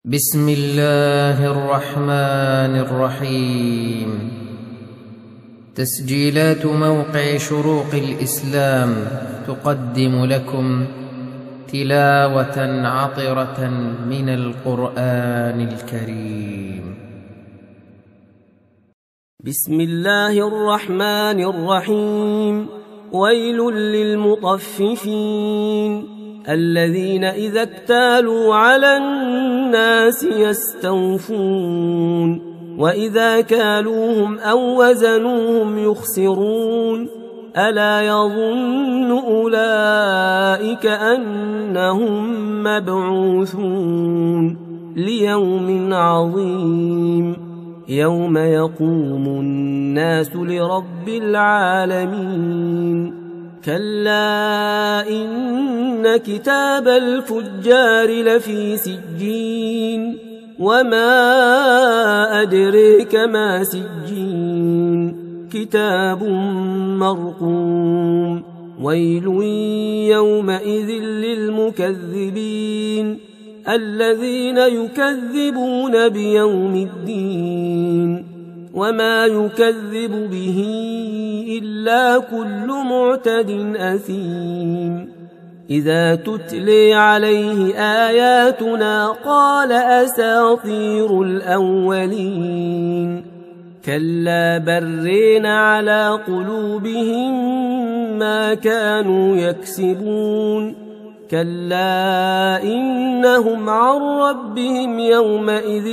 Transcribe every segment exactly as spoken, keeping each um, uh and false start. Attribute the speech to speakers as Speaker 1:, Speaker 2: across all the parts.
Speaker 1: بسم الله الرحمن الرحيم. تسجيلات موقع شروق الإسلام تقدم لكم تلاوة عطرة من القرآن الكريم.
Speaker 2: بسم الله الرحمن الرحيم. ويل للمطففين الذين إذا اكتالوا على الناس يستوفون وإذا كالوهم أو وزنوهم يخسرون ألا يظن أولئك أنهم مبعوثون ليوم عظيم يوم يقوم الناس لرب العالمين. كلا إن كتاب الفجار لفي سجين وما أدريك ما سجين كتاب مرقوم. ويل يومئذ للمكذبين الذين يكذبون بيوم الدين وما يكذب به إلا كل معتد أثيم. إذا تتلي عليه آياتنا قال أساطير الأولين كلا برين على قلوبهم ما كانوا يكسبون كلا إنهم عن ربهم يومئذ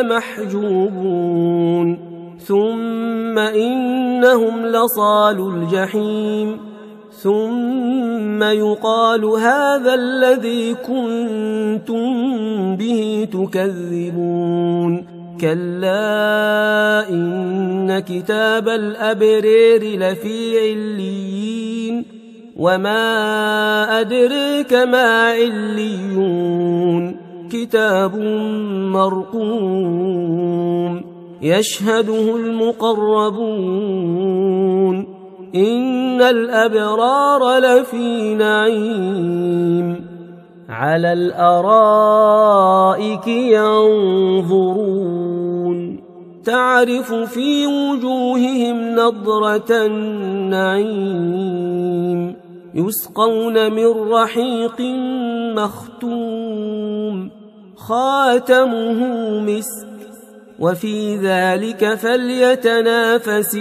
Speaker 2: لمحجوبون ثم إنهم لصالوا الجحيم ثم يقال هذا الذي كنتم به تكذبون كلا إن كتاب الأبرار لفي عليين وما أدريك ما عليون كتاب مرقوم يشهده المقربون إن الأبرار لفي نعيم على الأرائك ينظرون تعرف في وجوههم نضرة النعيم يسقون من رحيق مختوم خاتمه مسك وفي ذلك فليتنافس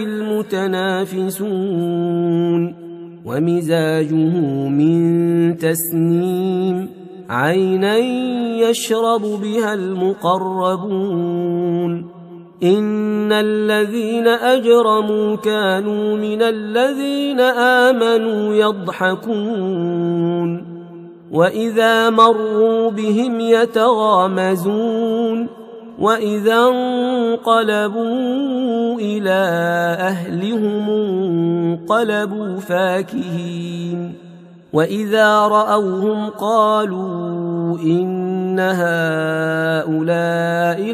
Speaker 2: المتنافسون ومزاجه من تسنيم عينا يشرب بها المقربون إن الذين أجرموا كانوا من الذين آمنوا يضحكون وإذا مروا بهم يتغامزون وإذا انقلبوا إلى أهلهم انقلبوا فاكهين وإذا رأوهم قالوا إن هؤلاء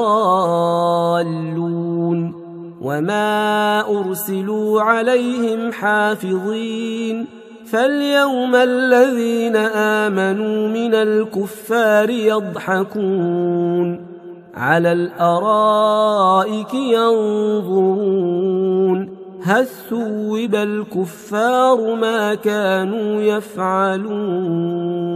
Speaker 2: لضالون وما أرسلوا عليهم حافظين فاليوم الذين آمنوا من الكفار يضحكون على الأرائك ينظرون هل ثوب الكفار ما كانوا يفعلون.